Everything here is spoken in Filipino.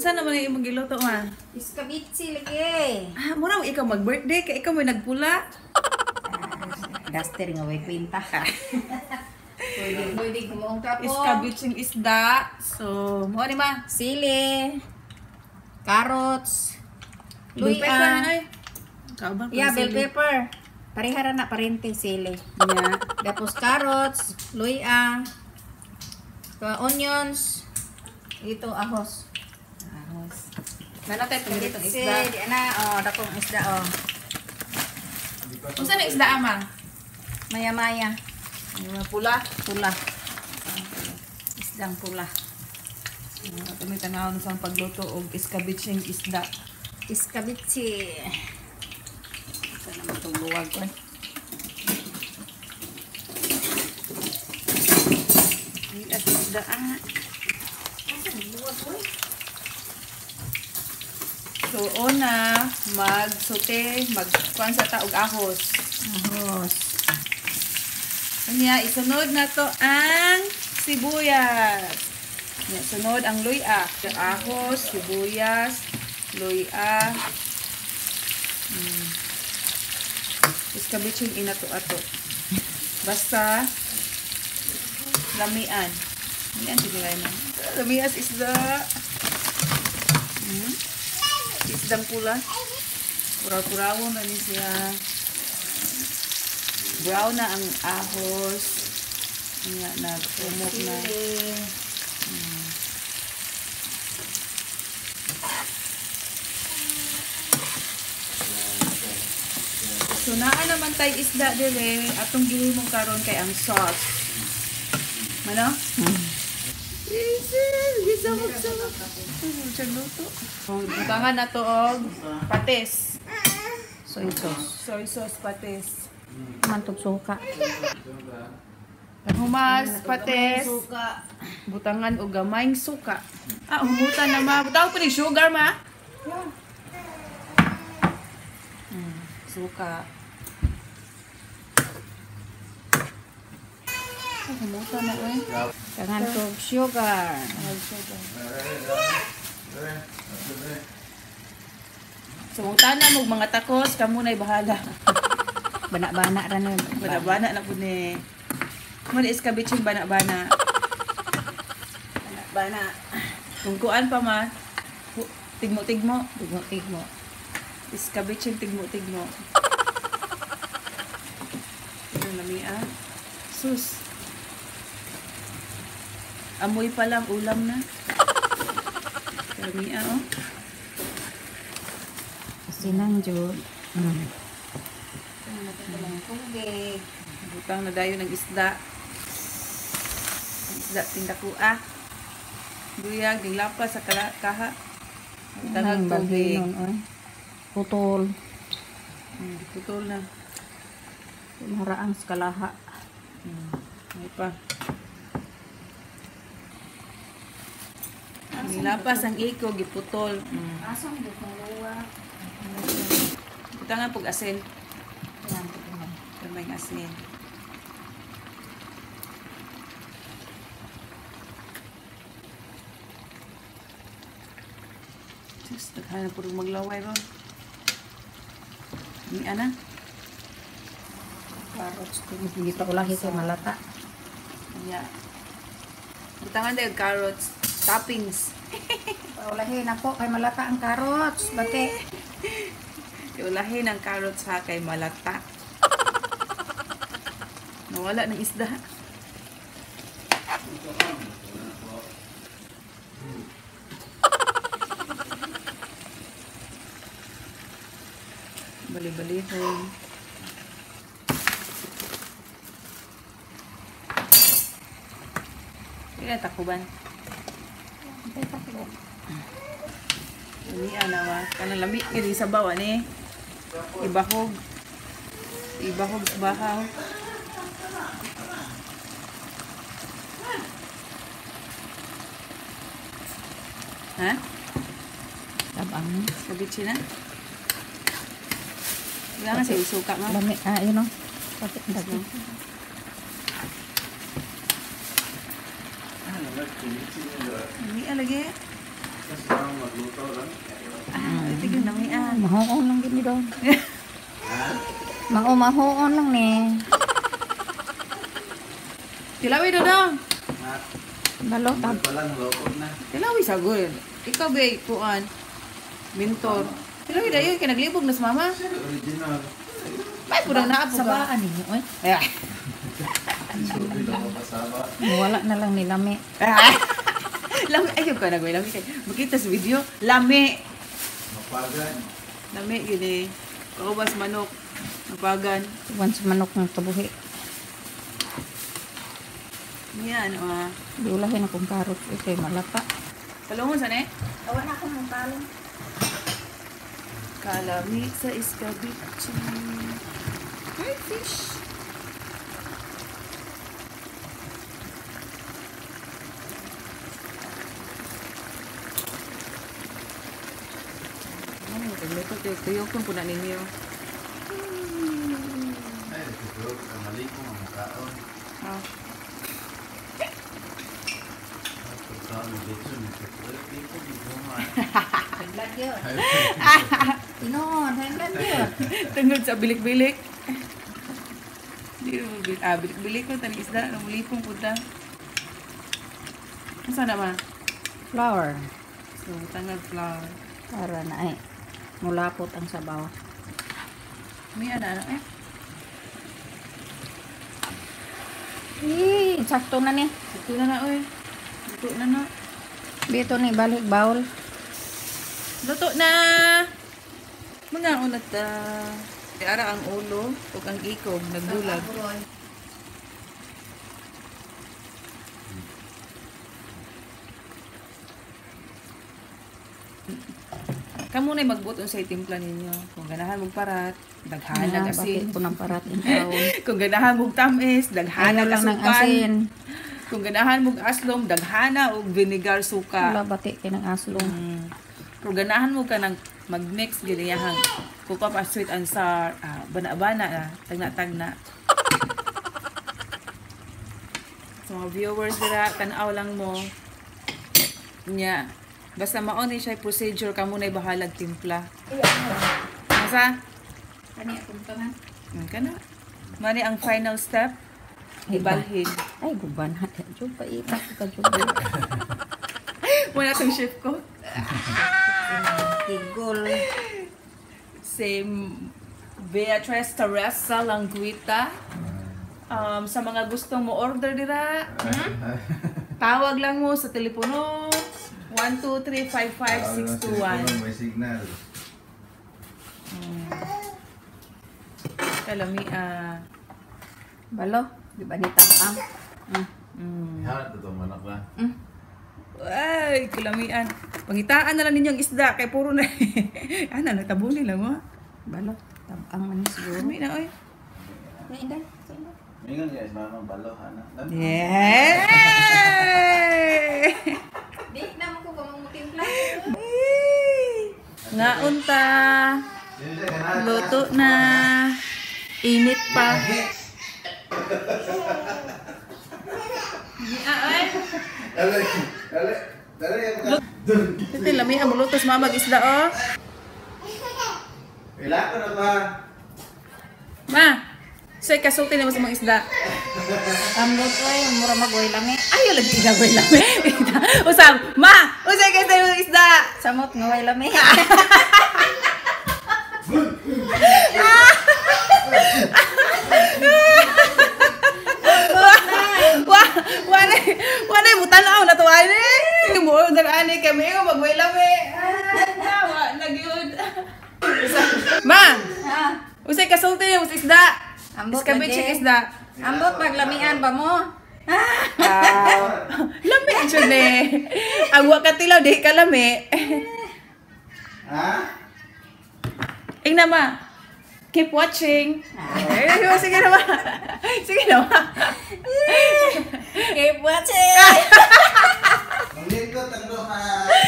Unsa naman yung imong giluto ma? Iskabitsi lagi. Ah, mura mo ikaw mag-birthday kay ikaw may nagpula. Duster nga way kwenta. Pwede kumuong tapos. Iskabitsing isda. So, mo ni ma. Sili. Carrots. Bell pepper na Luya. ay. Kaubang ko Yeah, na bell sili. pepper. Parehara na parente sili. Nya. Tapos carrots, luya, onions, ito ahos. Ahos. Nanatay pa dito Kabitsi, isda. di na, dakong isda, Unsa na isda ama? Maya-maya, Yung mga pula. pula. Isdang pula. Kami tanawon sa pagluto og iskabitsing isda. Iskabitsi. Ito naman itong luwag ko. At isda ah. So, una, mag-sote, mag-kuhan sa taog ahos. Ahos. Kanya, isunod na to ang sibuyas. Kanya, sunod ang luya. Ahos, sibuyas, luya. Iskabitsing inato-ato. Basta, lamian. Lamian, tigilay na. Lamias isda. Isdang pula. Kuraw-kurawon na ni siya. Brown na ang ahos. Nga, nag-umok na. So, naa naman tayo isda dire. Atong gihimong karon kay ang sauce. Ano? Gisamok-samok. Siya luto. Butangan na to og patis. Soy sauce. Soy sauce patis. Mantog suka. Humas, patis. Suka. Butangan og gamayng suka. Ah, humutan na ma. Butaw pa ni sugar ma. Suka. Ah, humutan na eh. Mantog sugar. Sumutan na mo mga takos, kamo na'y bahala. Bana-bana ra na. Bana-bana na po ni. Muna iskabitsing bana-bana. Bana-bana. Kung kuan pa ma, tigmo-tigmo. Tigmo-tigmo. Iskabitsing tigmo-tigmo. Ito lamia. Sus. Amoy pa lang ulam na. Lamia oh. Sinang jud. Tubig. Butang na dayon ng isda. Ang isda tindakua. Duyag, dilapa sa kaha. Tangang tubig. Putol. Putol na. Maraang skalaha. May pa. Nilapas ang iko, giputol. Asang dito ng luwa. Butangan pag asin. Yan. May asin. Diyos, naghahanap po rin maglaway ron. Ini ana. Carrots. Hindi pa ulahi kay malata. Yeah. Butangan tayo carrots. Toppings. Paulahin ako kay malata ang carrots. Bate. Iulahin ang carrots ha kay malata. Nawala ng isda. Bali-balihon. Kaya takuban. Ini ana kanang lami kini sa bawa ni. Ibahog. Ibahog sa bahaw. Ha? Tabang. Kabitsi na? Wala nga sa isuka nga. Lami. Yun o. Kapit dati. Ini lagi. Tignan namin Mahoon lang gini doon. Mahoon lang ni. Tilawi dodong. Balot tab. Tilawi sagol. Ikaw ba kuan? Mentor. Tilawi dayon kay naglibog na sa mama. Original. May pudang naapo ka. Sabaan ni oy. Wala na lang ni lami. Lami ayo ka nagway lami kay. Makita sa video, lami. Mapagan. Lami gini. Kaubas manok. Napagan. Once manok ng tabuhi. Yan Diulahin akong karot kay malata. Palungon sa ne? Awan ako ng talong. Kalami sa escabeche. Hi, fish. Ano yung pagluto? Tuyok kung puna ninyo. Ay, siguro kamali ko ang kaon. Pagkaon dito, nagpapalaki ko dito man. Haglag yun. Tinon, haglag yun. Tungod sa bilik-bilik. Bilik-bilik ko. Tani isda. Namulipong punta. Ano sana ma? Flour. So, tangag flour. Para na mulapot ang sabaw. May ano eh. Sakto na ni. Ito na na oy. Ito na na. Dito ni balik bawl. Luto na! Mga unat ara ang ulo o ang ikog nagbulag. Kamu na magbuton sa timpla ninyo. Kung ganahan mong parat, daghan ng asin. Bakit ko ng parat in taon. Kung ganahan mong tamis, daghan ng lang ng asukan. asin. Kung ganahan mong aslom, daghana og vinegar suka. Wala bati kay ng aslong. Kung ganahan mo ka ng mag-mix ganiyahang kuka pa sweet and sour, bana-bana tagna-tagna. So mga viewers dira, tanaw lang mo nya. Basta maon ni siya procedure kamo na bahalag timpla. Masa? Kani akong tangan. Kana. Mani ang final step. Ibalhin. Ay guban ha. Jud pa ipa ka jud. Wala tong chef ko. Tigol. Same Beatrice Teresa Languita. Sa mga gustong mo order dira, tawag lang mo sa telepono 123-55621. May signal. Kalami Balo, di ba ni tapang? Harap ito, manak na. Ay, kalamian. Pangitaan na lang ninyong isda kay puro na. Ano, nagtabuli lang mo. Balo, tapang man siguro. Kalami na oy. Inday. Ingat guys, mamang balo, hana. Yay! Di na mo ko mamutimpla. Nga unta. Luto na. Init pa. Ay. Dali. Ito lami ang mulutos mamag isda oh. Ilan ko na ba? Ma, say kasulti na mo sa mga isda. Ambot oy, mura magway lami. Ayaw lagi ilaway lami. Usam, ma, usay kayo sa mga isda. Samot nga way lami. Wala mo tanaw na to ani. Mo ani kami ko magway lami. Nawa nagyud. Ma, usay kasulti na mo sa isda. Ambot Escabeche isda. Ambot paglamian ba mo? Lami jud eh. Ang wa ka tilaw di ka lami. Ha? Ing nama. Keep watching. Sige na ba? Sige na ba? Keep watching. Manglikot ang doha.